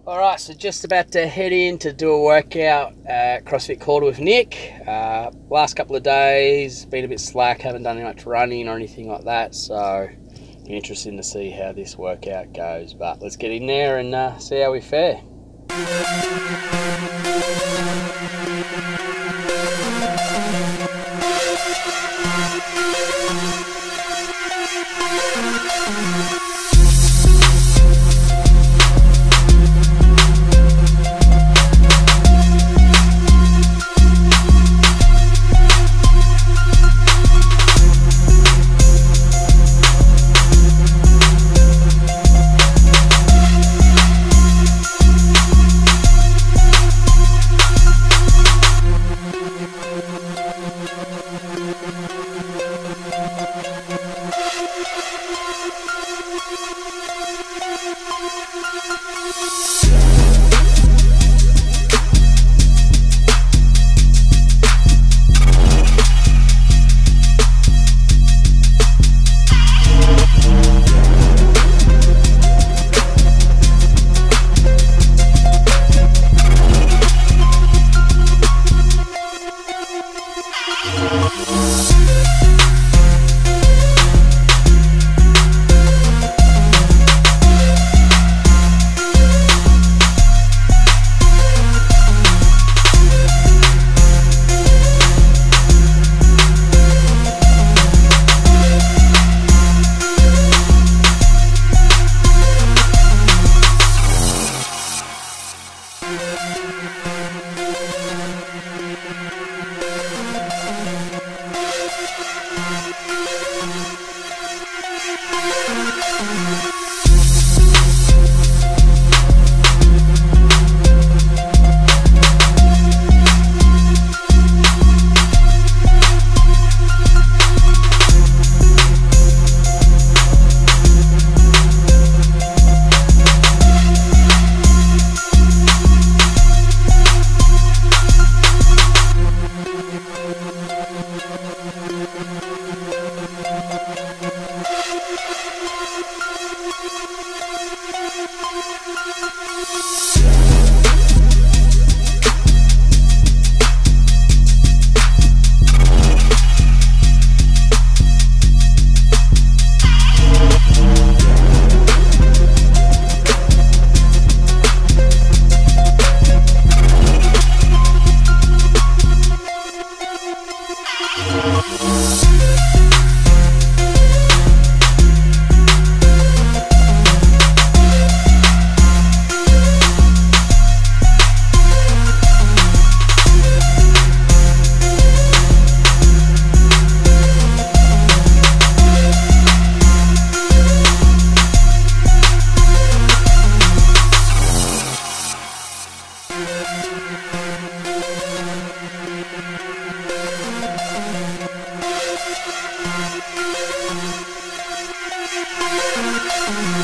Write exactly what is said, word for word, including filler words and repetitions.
Alright, so just about to head in to do a workout at CrossFit Quarter with Nick. Uh, last couple of days, been a bit slack, haven't done any much running or anything like that, so be interesting to see how this workout goes. But let's get in there and uh, see how we fare. We'll be right back.